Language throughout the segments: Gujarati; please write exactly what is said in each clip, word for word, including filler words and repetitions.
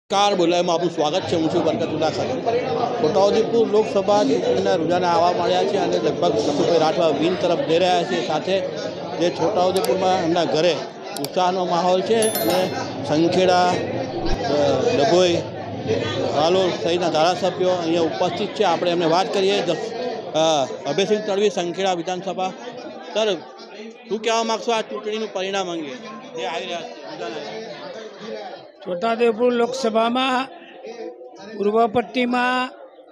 કાર બોલાવવામાં આપનું સ્વાગત છે। હું છું બરકતુલ્લા ખાન। છોટાઉદેપુર લોકસભા ચૂંટણીના રૂઝાના આવવા મળ્યા છે અને લગભગ જસુભાઈ રાઠવા વિન તરફ જઈ રહ્યા છે। સાથે જે છોટાઉદેપુરમાં એમના ઘરે ઉત્સાહનો માહોલ છે અને સંખેડા, ડભોઈ, હાલોલ સહિતના ધારાસભ્યો અહીંયા ઉપસ્થિત છે। આપણે એમને વાત કરીએ। અભયસિંહ તડવી, સંખેડા વિધાનસભા। સર, શું કહેવા માગશો આ ચૂંટણીનું પરિણામ અંગે જે આવી રહ્યા છે? છોટાઉદેપુર લોકસભામાં પૂર્વ પટ્ટીમાં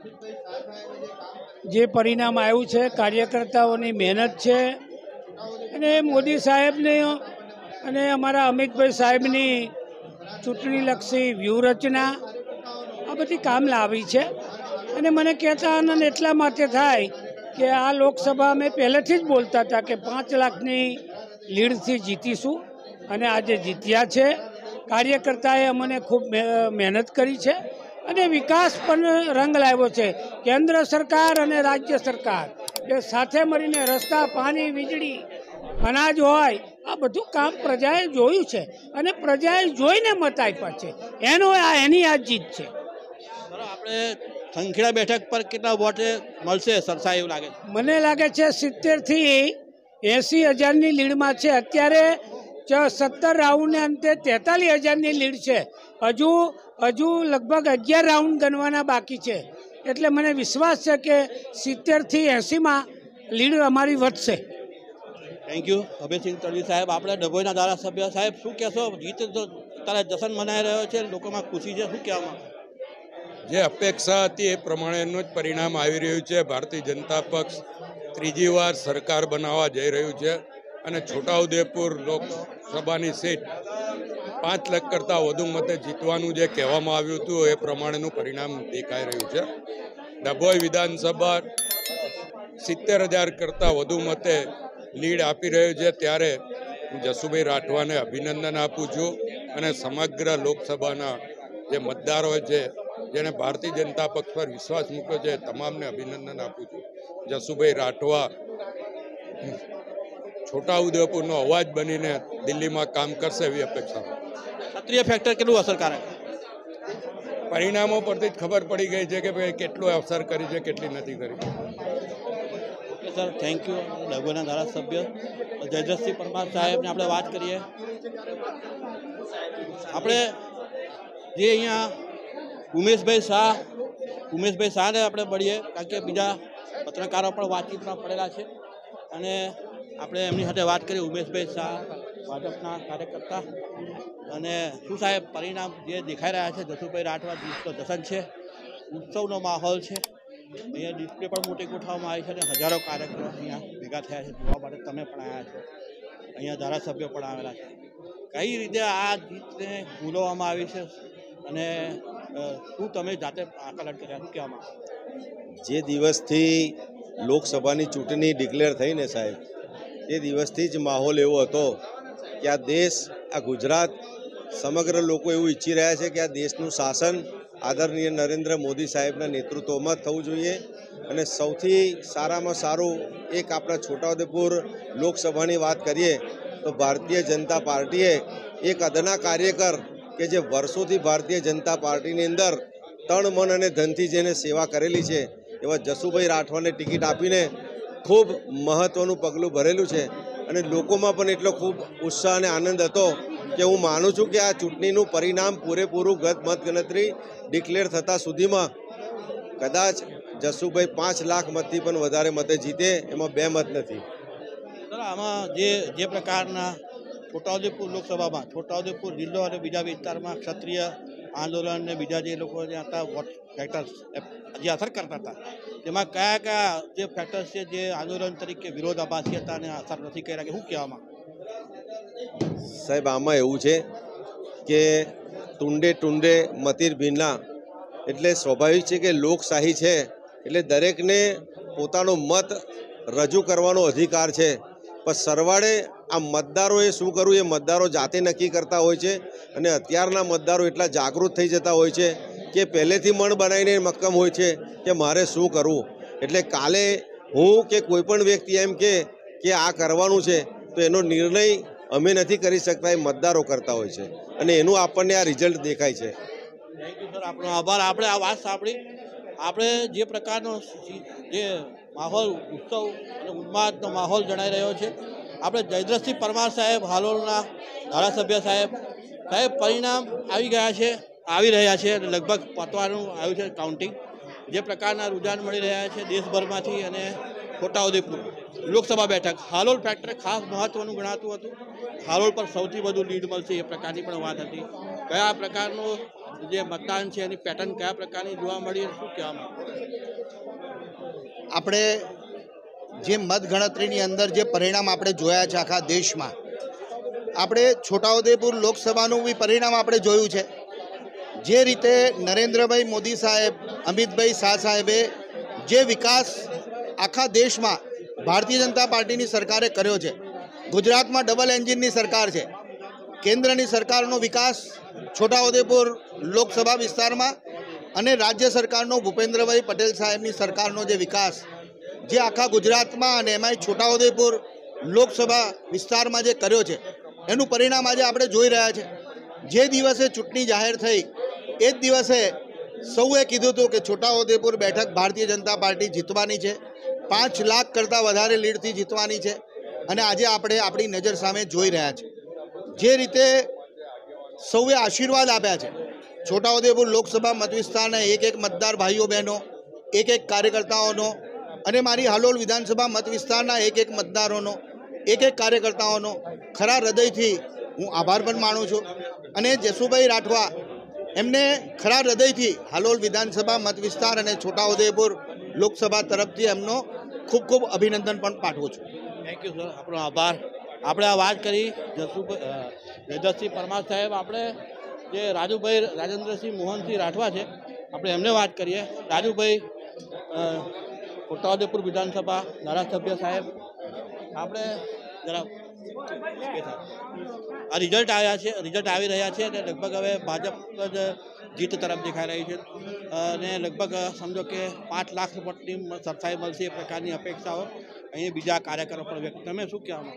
જે પરિણામ આવ્યું છે, કાર્યકર્તાઓની મહેનત છે અને મોદી સાહેબને અને અમારા અમિતભાઈ સાહેબની ચૂંટણીલક્ષી વ્યૂહરચના આ બધી કામ લાવી છે। અને મને કહેતા આનંદ એટલા માટે થાય કે આ લોકસભા અમે પહેલેથી જ બોલતા હતા કે પાંચ લાખની લીડથી જીતીશું અને આજે જીત્યા છે। કાર્યકર્તાએ અમને ખૂબ મહેનત કરી છે અને વિકાસ પણ રંગ લાવ્યો છે। કેન્દ્ર સરકાર અને રાજ્ય સરકાર એ સાથે મળીને રસ્તા, પાણી, વીજળી, અનાજ હોય આ બધું કામ પ્રજાએ જોયું છે અને પ્રજાએ જોઈને મત આપ્યા છે। એનો આ એની આ જીત છે। આપણે સંખેડા બેઠક પર કેટલા વોટ મળશે સરસા એવું લાગે? મને લાગે છે સિત્તેરથી એંસી હજારની લીડમાં છે। અત્યારે સત્તર રાઉન્ડને અંતે તેતાલીસ હજારની લીડ છે। હજુ હજુ લગભગ અગિયાર રાઉન્ડ ગણવાના બાકી છે, એટલે મને વિશ્વાસ છે કે સિત્તેરથી એંસીમાં લીડ અમારી વધશે। થેન્ક યુ અભયસિંહ તડવી સાહેબ। આપણે ડભોઈના ધારાસભ્ય સાહેબ, શું કહેશો? જીત તો તારે જશ્ન મનાઈ રહ્યો છે, લોકોમાં ખુશી છે, શું કહેવામાં? જે અપેક્ષા હતી એ પ્રમાણેનું જ પરિણામ આવી રહ્યું છે। ભારતીય જનતા પક્ષ ત્રીજી વાર સરકાર બનાવવા જઈ રહ્યું છે અને છોટાઉદેપુર લોકસભાની સીટ પાંચ લાખ કરતાં વધુ મતે જીતવાનું જે કહેવામાં આવ્યું હતું એ પ્રમાણેનું પરિણામ દેખાઈ રહ્યું છે। ડભોઈ વિધાનસભા સિત્તેર હજાર કરતાં વધુ મતે લીડ આપી રહ્યું છે, ત્યારે હું જસુભાઈ રાઠવાને અભિનંદન આપું છું અને સમગ્ર લોકસભાના જે મતદારો છે જેણે ભારતીય જનતા પક્ષ પર વિશ્વાસ મૂક્યો છે તમામને અભિનંદન આપું છું। જસુભાઈ રાઠવા છોટાઉદેપુરનો અવાજ બનીને દિલ્હીમાં કામ કરશે એવી અપેક્ષા। ક્ષત્રિય ફેક્ટર કેટલું અસરકારક? પરિણામો પરથી જ ખબર પડી ગઈ છે કે ભાઈ કેટલું અસર કરી છે, કેટલી નથી કરી। Okay sir, thank you. ડભોઈના ધારાસભ્ય જયદ્રથસિંહ પરમાર સાહેબને આપણે વાત કરીએ। આપણે જે અહીંયા ઉમેશભાઈ શાહ ઉમેશભાઈ શાહને આપણે મળીએ, કારણ કે બીજા પત્રકારો પણ વાતચીતમાં પડેલા છે અને આપણે એમની સાથે વાત કરીએ। ઉમેશભાઈ શાહ ભાજપના કાર્યકર્તા, અને શું સાહેબ પરિણામ જે દેખાઈ રહ્યા છે? જસુભાઈ રાઠવા જીતનો જશ્ન છે, ઉત્સવનો માહોલ છે। અહીંયા ડિસ્પ્લે પણ મોટી ગોઠવવામાં આવી છે અને હજારો કાર્યકરો અહીંયા ભેગા થયા છે જોવા માટે। તમે પણ આવ્યા છો, અહીંયા ધારાસભ્યો પણ આવેલા છે। કઈ રીતે આ જીતને ભૂલવામાં આવી છે અને શું તમે જાતે આકલન કર્યા, શું કહેવામાં? જે દિવસથી લોકસભાની ચૂંટણી ડિક્લેર થઈ ને સાહેબ, એ દિવસથી જ માહોલ એવો હતો કે આ દેશ, આ ગુજરાત, સમગ્ર લોકો એવું ઈચ્છી રહ્યા છે કે આ દેશનું શાસન આદરણીય નરેન્દ્ર મોદી સાહેબના નેતૃત્વમાં થવું જોઈએ। અને સૌથી સારામાં સારું એક આપણા છોટાઉદેપુર લોકસભાની વાત કરીએ તો ભારતીય જનતા પાર્ટીએ એક અદના કાર્યકર કે જે વર્ષોથી ભારતીય જનતા પાર્ટીની અંદર તણ, મન અને ધનથી જેને સેવા કરેલી છે એવા જસુભાઈ રાઠવાને ટિકિટ આપીને ખૂબ મહત્ત્વનું પગલું ભરેલું છે અને લોકોમાં પણ એટલો ખૂબ ઉત્સાહ અને આનંદ હતો કે હું માનું છું કે આ ચૂંટણીનું પરિણામ પૂરેપૂરું ગત મતગણતરી ડિક્લેર થતાં સુધીમાં કદાચ જસુભાઈ પાંચ લાખ મતથી પણ વધારે મતે જીતે, એમાં બે મત નથી। સર, આમાં જે જે પ્રકારના છોટાઉદેપુર લોકસભામાં છોટાઉદેપુર જિલ્લો અને બીજા વિસ્તારમાં ક્ષત્રિય આંદોલન અને બીજા જે લોકો જે હતા વોટ ફેક્ટર્સ જે અસર કરતા હતા, તેમાં કયા કયા જે ફેક્ટર્સ છે જે આંદોલન તરીકે વિરોધાભાસી હતા અને અસર નથી કર્યા, કે શું કહેવામાં? સાહેબ, આમાં એવું છે કે ટુંડે ટુંડે મતીર ભીના, એટલે સ્વાભાવિક છે કે લોકશાહી છે એટલે દરેકને પોતાનો મત રજૂ કરવાનો અધિકાર છે, પણ સરવાળે આ મતદારોએ શું કરવું એ મતદારો જાતે નક્કી કરતા હોય છે। અને અત્યારના મતદારો એટલા જાગૃત થઈ જતા હોય છે કે પહેલેથી મન બનાવીને મક્કમ હોય છે કે મારે શું કરવું। એટલે કાલે હું કે કોઈ પણ વ્યક્તિ એમ કે કે આ કરવાનું છે તો એનો નિર્ણય અમે નથી કરી શકતા, એ મતદારો કરતા હોય છે અને એનું આપણને આ રિઝલ્ટ દેખાય છે। થેન્ક યુ સર, આપણો આભાર. આપણે આ વાત સાંભળી. આપણે જે પ્રકારનો જે માહોલ ઉત્સવ અને ઉન્માદનો માહોલ જણાઈ રહ્યો છે, આપણે જયદ્રથસિંહ પરમાર સાહેબ હાલોલના ધારાસભ્ય સાહેબ સાહેબ પરિણામ આવી ગયા છે, આવી રહ્યા છે અને લગભગ પતવાનું આવ્યું છે કાઉન્ટિંગ. જે પ્રકારના રુઝાન મળી રહ્યા છે દેશભરમાંથી અને છોટાઉદેપુર લોકસભા બેઠક હાલોલ ફેક્ટર ખાસ મહત્વનું ગણાતું હતું. હાલોલ પર સૌથી વધુ લીડ મળશે એ પ્રકારની પણ વાત હતી. કયા પ્રકારનું જે મતદાન છે એની પેટર્ન કયા પ્રકારની જોવા મળી, શું કહેવામાં? આપણે જે મતગણતરીની અંદર જે પરિણામ આપણે જોયા છે આખા દેશમાં, આપણે છોટાઉદેપુર લોકસભાનું બી પરિણામ આપણે જોયું છે. જે રીતે નરેન્દ્રભાઈ મોદી સાહેબ, અમિતભાઈ શાહ સાહેબે જે વિકાસ આખા દેશમાં ભારતીય જનતા પાર્ટીની સરકારે કર્યો છે, ગુજરાતમાં ડબલ એન્જિનની સરકાર છે, કેન્દ્રની સરકારનો વિકાસ છોટાઉદેપુર લોકસભા વિસ્તારમાં અને રાજ્ય સરકારનો ભૂપેન્દ્રભાઈ પટેલ સાહેબની સરકારનો જે વિકાસ જે આખા ગુજરાતમાં અને એમાંય છોટાઉદેપુર લોકસભા વિસ્તારમાં જે કર્યો છે એનું પરિણામ આજે આપણે જોઈ રહ્યા છે. જે દિવસે ચૂંટણી જાહેર થઈ એ જ દિવસે સૌએ કીધું હતું કે છોટાઉદેપુર બેઠક ભારતીય જનતા પાર્ટી જીતવાની છે, પાંચ લાખ કરતાં વધારે લીડથી જીતવાની છે. અને આજે આપણે આપણી નજર સામે જોઈ રહ્યા છે જે રીતે સૌએ આશીર્વાદ આપ્યા છે છોટાઉદેપુર લોકસભા મત વિસ્તારના એક એક મતદાર ભાઈઓ બહેનો, એક એક કાર્યકર્તાઓનો અને મારી હાલોલ વિધાનસભા મત વિસ્તારના એક એક મતદારોનો, એક એક કાર્યકર્તાઓનો ખરા હૃદયથી હું આભાર પણ માનું છું. અને જસુભાઈ રાઠવા એમને ખરા હૃદયથી હાલોલ વિધાનસભા મત વિસ્તાર અને છોટાઉદેપુર લોકસભા તરફથી એમનો ખૂબ ખૂબ અભિનંદન પણ પાઠવું છું. થેન્ક યુ સર, આપણો આભાર. આપણે આ વાત કરી જસુભાઈ જયદ્રથસિંહ પરમાર સાહેબ. આપણે જે રાજુભાઈ રાજેન્દ્રસિંહ મોહનસિંહ રાઠવા છે, આપણે એમને વાત કરીએ. રાજુભાઈ છોટાઉદેપુર વિધાનસભા ધારાસભ્ય સાહેબ, આપણે જરા આ રિઝલ્ટ આવ્યા છે, રિઝલ્ટ આવી રહ્યા છે અને લગભગ હવે ભાજપ જ જીત તરફ દેખાઈ રહી છે અને લગભગ સમજો કે પાંચ લાખ વોટની સરસાઈ મળશે એ પ્રકારની અપેક્ષાઓ અહીં બીજા કાર્યકરો પણ વ્યક્ત. તમે શું કહેવામાં?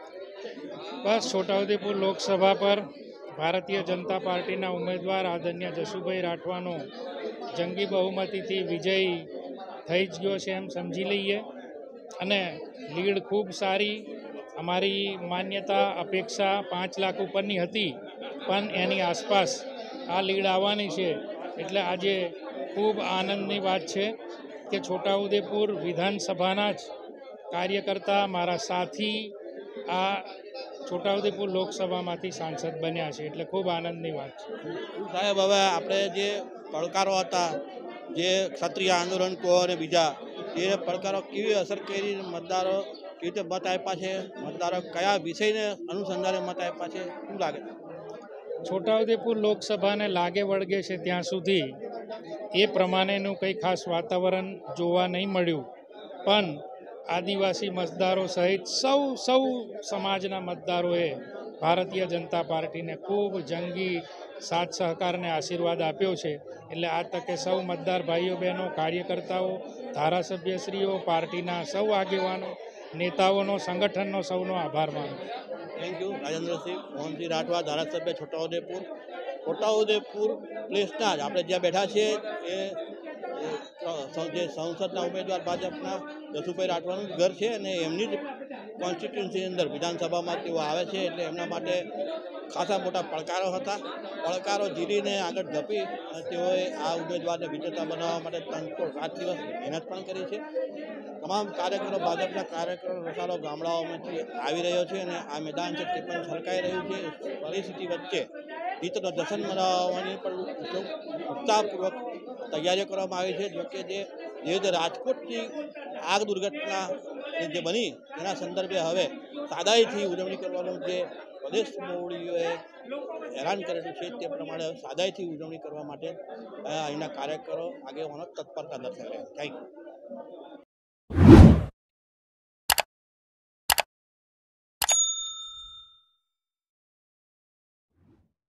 બસ છોટાઉદેપુર લોકસભા પર ભારતીય જનતા પાર્ટીના ઉમેદવાર આદરણીય જસુભાઈ રાઠવાનો જંગી બહુમતીથી વિજય થઈ જ ગયો છે એમ સમજી લઈએ. અને લીડ ખૂબ સારી, અમારી માન્યતા અપેક્ષા પાંચ લાખ ઉપરની હતી પણ એની આસપાસ આ લીડ આવવાની છે. એટલે આજે ખૂબ આનંદની વાત છે કે છોટાઉદેપુર વિધાનસભાના જ કાર્યકર્તા મારા સાથી આ છોટાઉદેપુર લોકસભામાંથી સાંસદ બન્યા છે, એટલે ખૂબ આનંદની વાત છે. સાહેબ, હવે આપણે જે પડકારો હતા, જે ક્ષત્રિય આંદોલન કહો અને બીજા એ પડકારો કેવી અસર કરી, મતદારો કેવી રીતે મત આપ્યા છે, મતદારો કયા વિષયને અનુસંધાને મત આપ્યા છે, શું લાગે? છોટાઉદેપુર લોકસભાને લાગે વળગે છે ત્યાં સુધી એ પ્રમાણેનું કંઈ ખાસ વાતાવરણ જોવા નહીં મળ્યું. પણ આદિવાસી મતદારો સહિત સૌ સૌ સમાજના મતદારોએ ભારતીય જનતા પાર્ટીને ખૂબ જંગી સાથ સહકારને આશીર્વાદ આપ્યો છે. એટલે આ તકે સૌ મતદાર ભાઈઓ બહેનો, કાર્યકર્તાઓ, ધારાસભ્યશ્રીઓ, પાર્ટીના સૌ આગેવાનો, નેતાઓનો, સંગઠનનો સૌનો આભાર માનું. Thank you. રાજેન્દ્રસિંહ મોહનસિંહ રાઠવા, ધારાસભ્ય છોટાઉદેપુર. છોટાઉદેપુર પ્લેસના જ આપણે જ્યાં બેઠા છીએ એ જે સંસદના ઉમેદવાર ભાજપના જસુભાઈ રાઠવાનું ઘર છે અને એમની જ કોન્સ્ટિટ્યુન્સીની અંદર વિધાનસભામાં તેઓ આવે છે. એટલે એમના માટે ખાસા મોટા પડકારો હતા. પડકારો જીરીને આગળ ધપી અને તેઓએ આ ઉમેદવારને વિજેતા બનાવવા માટે ત્રણસો સાત દિવસ મહેનત પણ કરી છે. તમામ કાર્યકરો, ભાજપના કાર્યકરો રસાલો ગામડાઓમાંથી આવી રહ્યો છે અને આ મેદાન છે તે પણ છલકાઈ રહ્યું છે. પરિસ્થિતિ વચ્ચે જીતનો જશ્ન મનાવવાની પણ ઉત્સાહપૂર્વક તૈયારીઓ કરવામાં આવી છે. જોકે જે જે રીતે રાજકોટની આગ દુર્ઘટના જે બની તેના સંદર્ભે હવે સાદાઈથી ઉજવણી કરવાનું જે પ્રદેશ મોવડીઓએ હેરાન કરેલું છે તે પ્રમાણે સાદાઈથી ઉજવણી કરવા માટે અહીંના કાર્યકરો આગેવાનો તત્પરતા દર્શાવી રહ્યા છે. Thank you.